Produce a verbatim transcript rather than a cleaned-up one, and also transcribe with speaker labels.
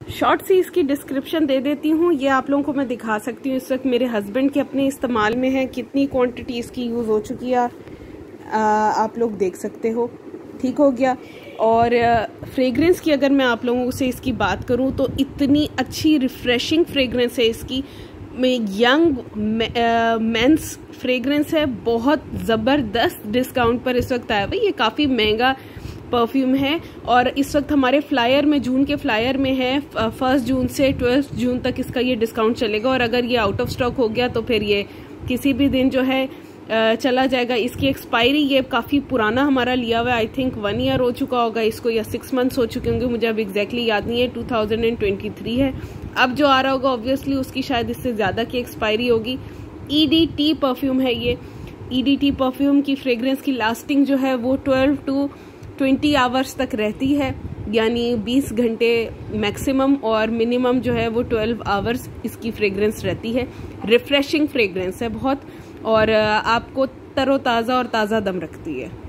Speaker 1: Short सी इसकी description दे देती हूँ, ये आप लोगों को मैं दिखा सकती हूँ। इस वक्त मेरे हस्बैंड के अपने इस्तेमाल में है, कितनी क्वांटिटी इसकी यूज़ हो चुकी है आ, आप लोग देख सकते हो। ठीक हो गया। और फ्रेगरेंस की अगर मैं आप लोगों से इसकी बात करूँ तो इतनी अच्छी रिफ्रेशिंग फ्रेगरेंस है इसकी। यंग मेंस फ्रेगरेंस है, बहुत ज़बरदस्त डिस्काउंट पर इस वक्त आया हुआ। ये काफ़ी महंगा परफ्यूम है और इस वक्त हमारे फ्लायर में, जून के फ्लायर में है, फर्स्ट जून से ट्वेल्थ जून तक इसका ये डिस्काउंट चलेगा। और अगर ये आउट ऑफ स्टॉक हो गया तो फिर ये किसी भी दिन जो है चला जाएगा। इसकी एक्सपायरी, ये काफ़ी पुराना हमारा लिया हुआ है, आई थिंक वन ईयर हो चुका होगा इसको या सिक्स मंथ्स हो चुके होंगे, मुझे अब एग्जैक्टली याद नहीं है। टू थाउजेंड ट्वेंटी थ्री है। अब जो आ रहा होगा ऑब्वियसली उसकी शायद इससे ज़्यादा की एक्सपायरी होगी। ई डी टी परफ्यूम है ये। ई डी टी परफ्यूम की फ्रेगरेंस की लास्टिंग जो है वो ट्वेल्व टू ट्वेंटी आवर्स तक रहती है, यानी बीस घंटे मैक्सिमम, और मिनिमम जो है वो ट्वेल्व आवर्स इसकी फ्रेगरेंस रहती है। रिफ्रेशिंग फ्रेगरेंस है बहुत, और आपको तरोताज़ा और ताज़ा दम रखती है।